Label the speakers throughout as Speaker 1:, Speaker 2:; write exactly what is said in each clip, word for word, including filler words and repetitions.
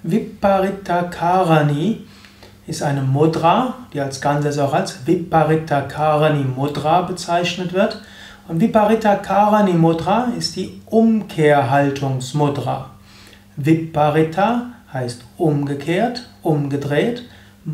Speaker 1: Viparita Karani ist eine Mudra, die als Ganzes auch als Viparita Karani Mudra bezeichnet wird. Und Viparita Karani Mudra ist die Umkehrhaltungsmudra. Viparita heißt umgekehrt, umgedreht.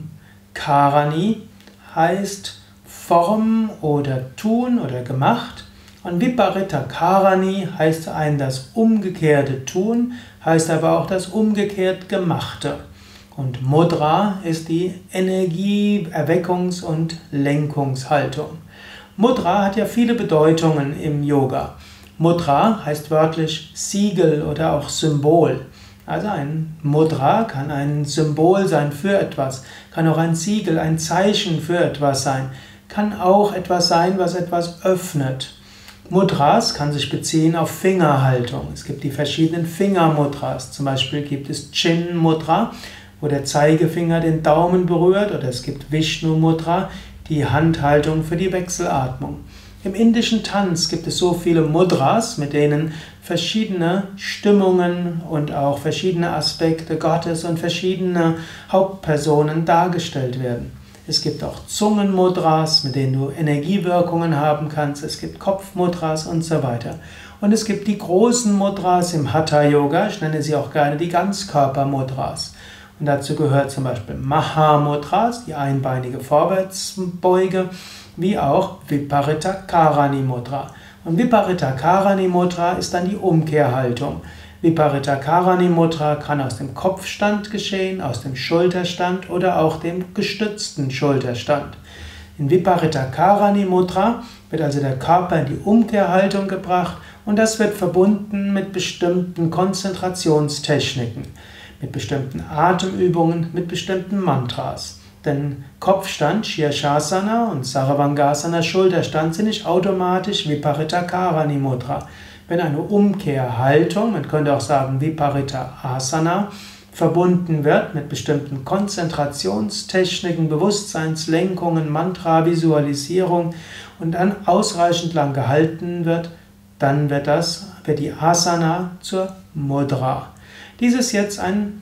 Speaker 1: Karani heißt Form oder tun oder gemacht. Und Viparita Karani heißt ein das umgekehrte Tun, heißt aber auch das umgekehrt Gemachte. Und Mudra ist die Energie-, Erweckungs- und Lenkungshaltung. Mudra hat ja viele Bedeutungen im Yoga. Mudra heißt wörtlich Siegel oder auch Symbol. Also ein Mudra kann ein Symbol sein für etwas, kann auch ein Siegel, ein Zeichen für etwas sein, kann auch etwas sein, was etwas öffnet. Mudras kann sich beziehen auf Fingerhaltung. Es gibt die verschiedenen Fingermudras. Zum Beispiel gibt es Chin Mudra, wo der Zeigefinger den Daumen berührt, oder es gibt Vishnu Mudra, die Handhaltung für die Wechselatmung. Im indischen Tanz gibt es so viele Mudras, mit denen verschiedene Stimmungen und auch verschiedene Aspekte Gottes und verschiedene Hauptpersonen dargestellt werden. Es gibt auch Zungenmudras, mit denen du Energiewirkungen haben kannst. Es gibt Kopfmudras und so weiter. Und es gibt die großen Mudras im Hatha-Yoga, ich nenne sie auch gerne die Ganzkörpermudras. Und dazu gehört zum Beispiel Mahamudras, die einbeinige Vorwärtsbeuge, wie auch Viparita Karani Mudra. Und Viparita Karani Mudra ist dann die Umkehrhaltung. Viparita Karani Mudra kann aus dem Kopfstand geschehen, aus dem Schulterstand oder auch dem gestützten Schulterstand. In Viparita Karani Mudra wird also der Körper in die Umkehrhaltung gebracht und das wird verbunden mit bestimmten Konzentrationstechniken, mit bestimmten Atemübungen, mit bestimmten Mantras. Denn Kopfstand, Shirshasana und Sarvangasana, Schulterstand, sind nicht automatisch Viparita Karani Mudra. Wenn eine Umkehrhaltung, man könnte auch sagen Viparita Asana, verbunden wird mit bestimmten Konzentrationstechniken, Bewusstseinslenkungen, Mantra-Visualisierung und dann ausreichend lang gehalten wird, dann wird, das, wird die Asana zur Mudra. Dies ist jetzt ein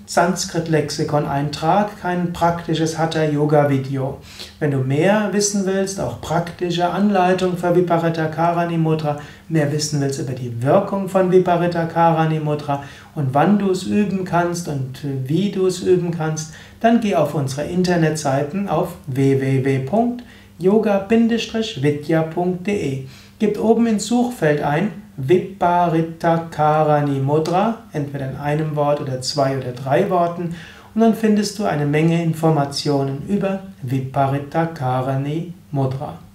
Speaker 1: Sanskrit-Lexikon-Eintrag, kein praktisches Hatha-Yoga-Video. Wenn du mehr wissen willst, auch praktische Anleitung für Viparita Karani Mudra, mehr wissen willst über die Wirkung von Viparita Karani Mudra und wann du es üben kannst und wie du es üben kannst, dann geh auf unsere Internetseiten auf w w w punkt yoga Bindestrich vidya punkt de. Gib oben ins Suchfeld ein Viparita Karani Mudra, entweder in einem Wort oder zwei oder drei Worten, und dann findest du eine Menge Informationen über Viparita Karani Mudra.